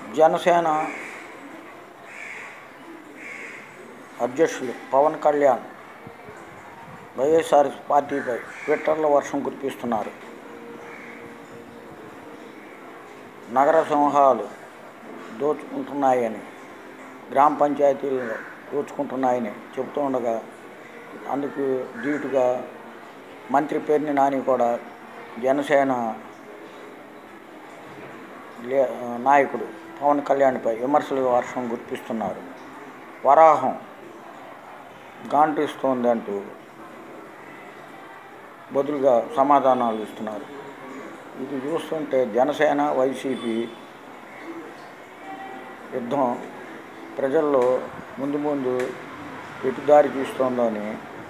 జనసేన అధ్యక్షులు పవన్ కళ్యాణ్ వైఎస్ఆర్ పార్టీపై ట్విట్టర్లో వర్షం కురిపిస్తున్నారు. నగర సింహాలు దోచుకుంటున్నాయని, గ్రామ పంచాయతీలను దోచుకుంటున్నాయని చెబుతూ ఉండగా, అందుకు ధీటుగా మంత్రి పేర్ని నాని కూడా జనసేన నాయకుడు పవన్ కళ్యాణ్పై విమర్శలు వర్షం కురిపిస్తున్నారు. వరాహం గాంటిస్తోంది అంటూ బదులుగా సమాధానాలు ఇస్తున్నారు. ఇది చూస్తుంటే జనసేన వైసీపీ యుద్ధం ప్రజల్లో ముందు ముందు ఎటు దారి తీస్తోందని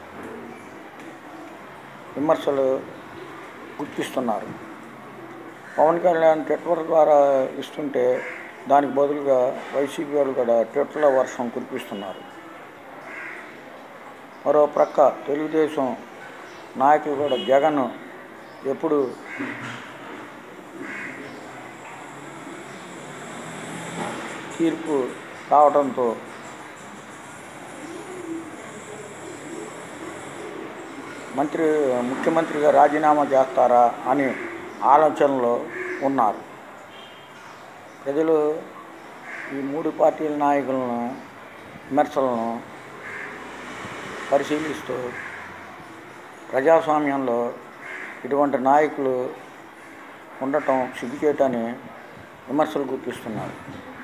విమర్శలు గుర్తిస్తున్నారు. పవన్ కళ్యాణ్ ట్విట్టర్ ద్వారా ఇస్తుంటే దానికి బదులుగా వైసీపీ వాళ్ళు కూడా ట్విట్టర్లో వర్షం కురిపిస్తున్నారు. మరో ప్రక్క తెలుగుదేశం నాయకులు కూడా జగన్ ఎప్పుడు తీర్పు రావడంతో ముఖ్యమంత్రిగా రాజీనామా చేస్తారా అని ఆలోచనలో ఉన్నారు. ప్రజలు ఈ మూడు పార్టీల నాయకులను విమర్శలను పరిశీలిస్తూ ప్రజాస్వామ్యంలో ఇటువంటి నాయకులు ఉండటం సిగ్గుచేటని విమర్శలు గుర్తిస్తున్నారు.